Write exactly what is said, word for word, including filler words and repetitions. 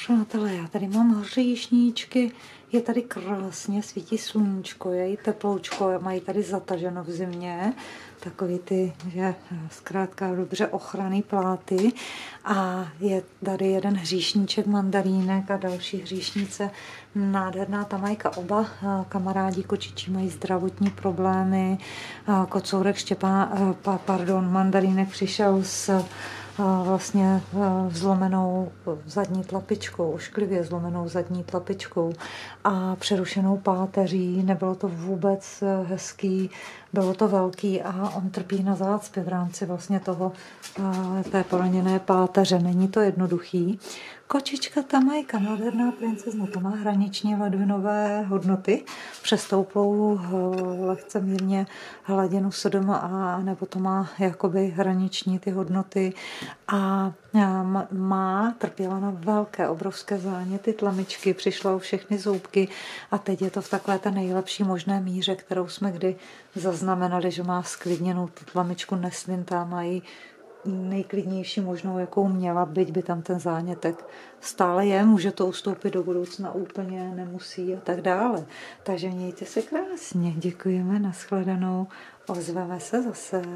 Přátelé, já tady mám hříšníčky, je tady krásně, svítí sluníčko, je i teploučko, mají tady zataženo v zimě, takový ty, že zkrátka dobře ochranný pláty a je tady jeden hříšníček mandarínek a další hříšnice nádherná tamajka. Oba kamarádi kočičí mají zdravotní problémy, kocourek Štěpán, pardon, mandarínek přišel s vlastně zlomenou zadní tlapičkou, ošklivě zlomenou zadní tlapičkou a přerušenou páteří. Nebylo to vůbec hezký, bylo to velký a on trpí na zácpě v rámci vlastně toho, té poraněné páteře. Není to jednoduchý. Kočička Tamajka, nádherná princezna, to má hraniční ledvinové hodnoty, přestouplou lehce mírně hladinu sedm a nebo to má jakoby hraniční ty hodnoty a má, trpěla na velké, obrovské záněty tlamičky, přišla o všechny zoubky a teď je to v takové té nejlepší možné míře, kterou jsme kdy zaznamenali, že má sklidněnou tu tlamičku, neslintá, mají nejklidnější možnou, jakou měla, byť by tam ten zánětek stále je, může to ustoupit do budoucna úplně, nemusí a tak dále. Takže mějte se krásně, děkujeme, nashledanou, ozveme se zase.